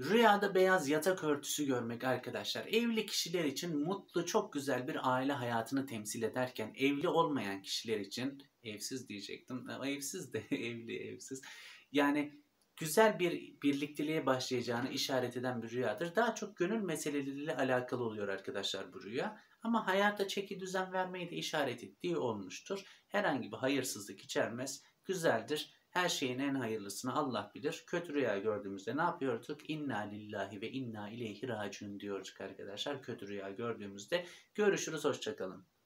Rüyada beyaz yatak örtüsü görmek arkadaşlar, evli kişiler için mutlu, çok güzel bir aile hayatını temsil ederken, evli olmayan kişiler için, evsiz diyecektim ama evsiz de evli, evsiz. Yani güzel bir birlikteliğe başlayacağını işaret eden bir rüyadır. Daha çok gönül meseleleriyle alakalı oluyor arkadaşlar bu rüya. Ama hayata çeki düzen vermeyi de işaret ettiği olmuştur. Herhangi bir hayırsızlık içermez. Güzeldir. Her şeyin en hayırlısını Allah bilir. Kötü rüya gördüğümüzde ne yapıyorduk? İnna lillahi ve inna ileyhi raciun diyorduk arkadaşlar. Kötü rüya gördüğümüzde görüşürüz, hoşça kalın.